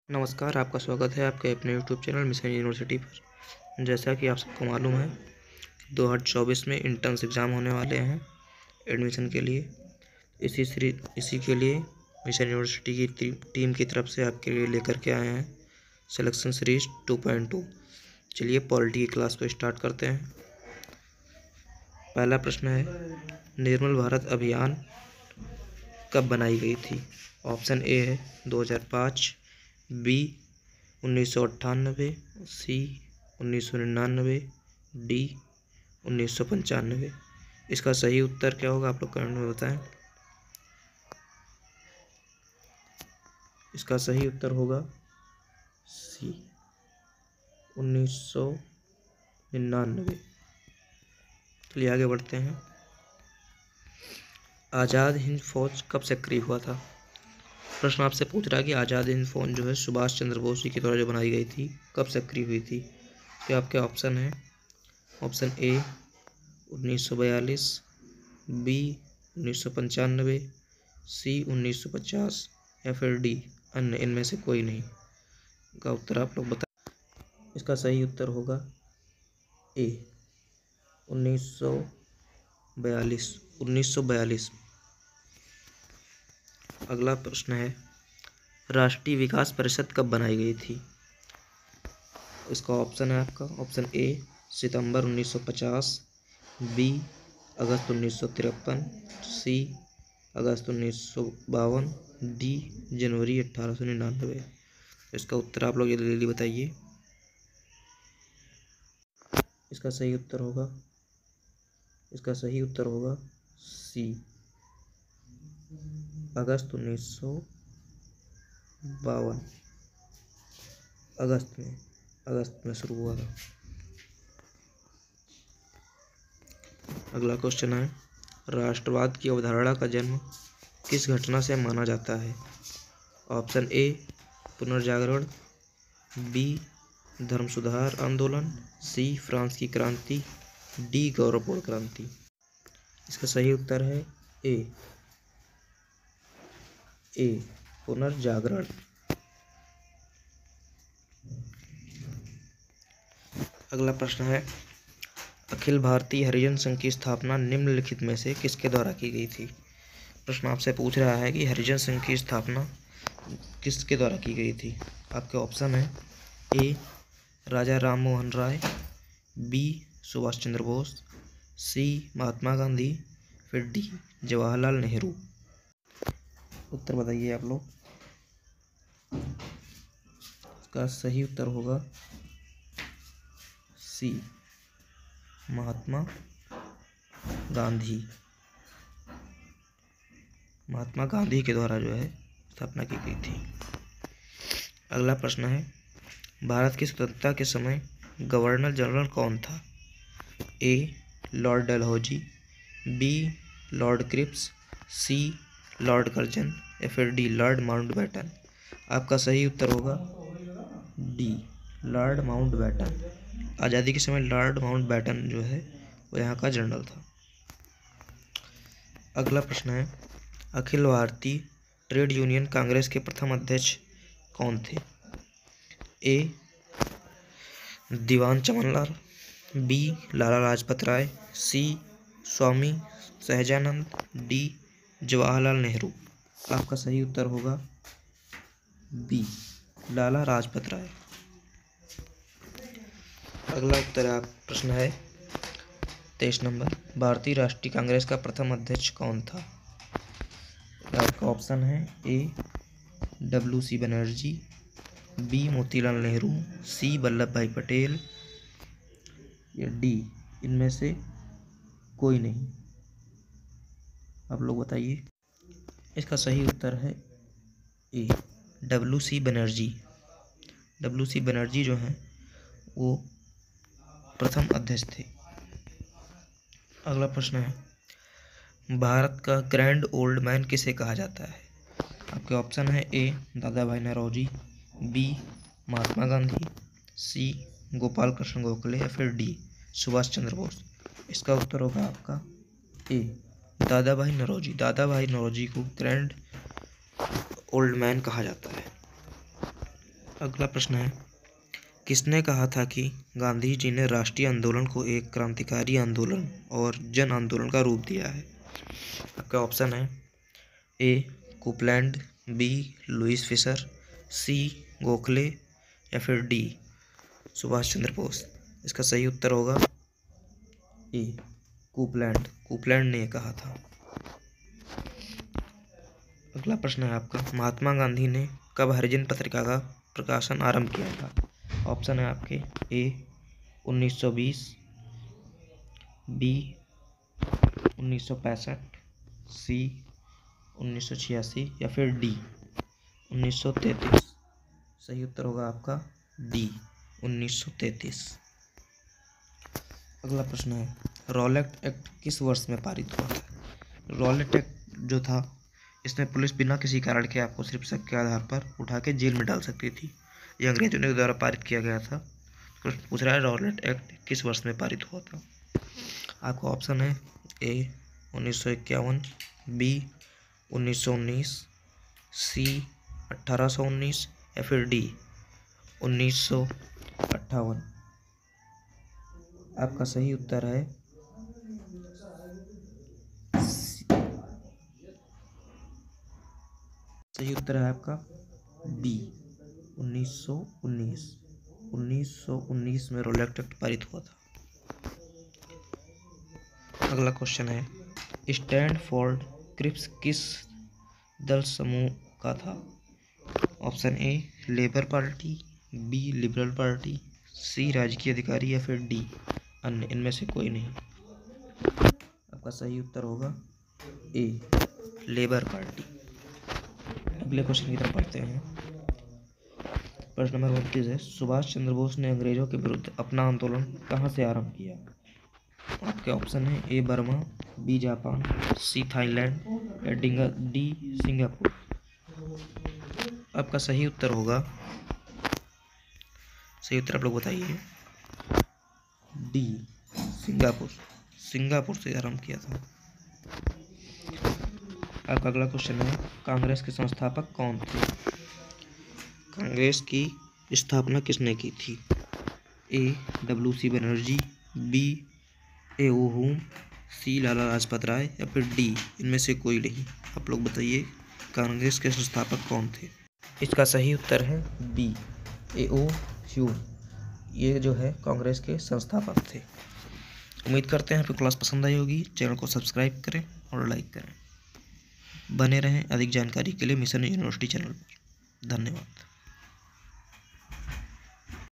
नमस्कार, आपका स्वागत है आपके अपने यूट्यूब चैनल मिशन यूनिवर्सिटी पर। जैसा कि आप सबको मालूम है 2024 में इंट्रेंस एग्ज़ाम होने वाले हैं एडमिशन के लिए। इसी के लिए मिशन यूनिवर्सिटी की टीम की तरफ से आपके लिए लेकर के आए हैं सिलेक्शन सीरीज 2.2। चलिए पॉलिटी की क्लास को स्टार्ट करते हैं। पहला प्रश्न है, निर्मल भारत अभियान कब बनाई गई थी? ऑप्शन ए है 2005, बी 1998, सी 1999, डी 1995। इसका सही उत्तर क्या होगा आप लोग कमेंट में बताएं। इसका सही उत्तर होगा सी 1999। चलिए आगे बढ़ते हैं। आज़ाद हिंद फौज कब सक्रिय हुआ था? प्रश्न आपसे पूछ रहा है कि आज़ाद हिंद फौज जो है सुभाष चंद्र बोस जी के द्वारा जो बनाई गई थी कब सक्रिय हुई थी। तो आपके ऑप्शन है, ऑप्शन ए 1942, बी 1995, सी 1950 या फिर डी अन्य, इनमें से कोई नहीं का उत्तर आप लोग बताएं। इसका सही उत्तर होगा ए 1942। अगला प्रश्न है, राष्ट्रीय विकास परिषद कब बनाई गई थी? इसका ऑप्शन है आपका, ऑप्शन ए सितंबर 1950, बी अगस्त 1953, सी अगस्त 1952, डी जनवरी 1899। इसका उत्तर आप लोग जल्दी बताइए। इसका सही उत्तर होगा सी अगस्त 1952। अगस्त में शुरू हुआ था। अगला क्वेश्चन है, राष्ट्रवाद की अवधारणा का जन्म किस घटना से माना जाता है? ऑप्शन ए पुनर्जागरण, बी धर्म सुधार आंदोलन, सी फ्रांस की क्रांति, डी गौरवपूर्ण क्रांति। इसका सही उत्तर है ए पुनर्जागरण। अगला प्रश्न है, अखिल भारतीय हरिजन संघ की स्थापना निम्नलिखित में से किसके द्वारा की गई थी? प्रश्न आपसे पूछ रहा है कि हरिजन संघ की स्थापना किसके द्वारा की गई थी। आपके ऑप्शन है, A Raja Ram Mohan Roy, B Subhash Chandra Bose, C Mahatma Gandhi, फिर डी जवाहरलाल नेहरू। उत्तर बताइए आप लोग। इसका सही उत्तर होगा सी महात्मा गांधी के द्वारा जो है स्थापना की गई थी। अगला प्रश्न है, भारत की स्वतंत्रता के समय गवर्नर जनरल कौन था? A lord Dalhousie, B lord Cripps, C lord Curzon या फिर डी लॉर्ड माउंटबेटन। आपका सही उत्तर होगा डी लॉर्ड माउंटबेटन। आज़ादी के समय लॉर्ड माउंटबेटन जो है वो यहाँ का जनरल था। अगला प्रश्न है, अखिल भारतीय ट्रेड यूनियन कांग्रेस के प्रथम अध्यक्ष कौन थे? A Diwan Chamanlal, B Lala Lajpat Rai, C Swami Sahajanand, D Jawaharlal Nehru. आपका सही उत्तर होगा बी लाला लाजपत राय। अगला उत्तर आप प्रश्न है 23 नंबर, भारतीय राष्ट्रीय कांग्रेस का प्रथम अध्यक्ष कौन था? आपका ऑप्शन है, A WC Banerjee, B Motilal Nehru, C Vallabh Bhai Patel या डी इनमें से कोई नहीं। आप लोग बताइए। इसका सही उत्तर है A WC Banerjee. WC Banerjee जो हैं वो प्रथम अध्यक्ष थे। अगला प्रश्न है, भारत का ग्रैंड ओल्ड मैन किसे कहा जाता है? आपके ऑप्शन है, A Dada Bhai Naoroji, B Mahatma Gandhi, C Gopal Krishna Gokhale या फिर डी सुभाष चंद्र बोस। इसका उत्तर होगा आपका ए दादा भाई नौरोजी। दादा भाई नौरोजी को ग्रैंड ओल्ड मैन कहा जाता है। अगला प्रश्न है, किसने कहा था कि गांधी जी ने राष्ट्रीय आंदोलन को एक क्रांतिकारी आंदोलन और जन आंदोलन का रूप दिया है? आपका ऑप्शन है A Copland, B Louis Fischer, C Gokhale या फिर डी सुभाष चंद्र बोस। इसका सही उत्तर होगा ए कोपलैंड। कोपलैंड ने कहा था। अगला प्रश्न है आपका, महात्मा गांधी ने कब हरिजन पत्रिका का प्रकाशन आरंभ किया था? ऑप्शन है आपके ए 1920, बी 1965, सी 1986 या फिर डी 1933। सही उत्तर होगा आपका डी 1933। अगला प्रश्न है, रॉलेट एक्ट किस वर्ष में पारित हुआ था? रॉलेट एक्ट जो था, इसमें पुलिस बिना किसी कारण के आपको सिर्फ शक के आधार पर उठा के जेल में डाल सकती थी। यह अंग्रेजों के द्वारा पारित किया गया था। प्रश्न पूछ रहा है रॉलेट एक्ट किस वर्ष में पारित हुआ था? आपका ऑप्शन है ए 1951, बी 1919, सी 1819 या फिर डी 1958। आपका सही उत्तर है आपका बी 1919। 1919 में रॉलेट एक्ट पारित हुआ था। अगला क्वेश्चन है, स्टैनफोर्ड क्रिप्स किस दल समूह का था? Option A Labour Party, B Liberal Party, C राजकीय अधिकारी या फिर डी अन्य। इनमें से कोई नहीं। आपका सही उत्तर होगा ए लेबर पार्टी। अगले क्वेश्चन की तरफ पढ़ते हैं। प्रश्न नंबर 29 है, सुभाष चंद्र बोस ने अंग्रेजों के विरुद्ध अपना आंदोलन कहाँ से आरंभ किया? आपके ऑप्शन है A Burma, B Japan, C Thailand या डी सिंगापुर। आपका सही उत्तर होगा, सही उत्तर आप लोग बताइए, डी सिंगापुर। सिंगापुर से आरंभ किया था। आपका अगला क्वेश्चन है, कांग्रेस के संस्थापक कौन थे? कांग्रेस की स्थापना किसने की थी? A WC Banerjee, B A.O. Hume, C Lala Lajpat Rai या फिर डी इनमें से कोई नहीं। आप लोग बताइए कांग्रेस के संस्थापक कौन थे? इसका सही उत्तर है बी A.O. ह्यूम। ये जो है कांग्रेस के संस्थापक थे। उम्मीद करते हैं आपको क्लास पसंद आई होगी। चैनल को सब्सक्राइब करें और लाइक करें। बने रहें अधिक जानकारी के लिए मिशन यूनिवर्सिटी चैनल पर। धन्यवाद।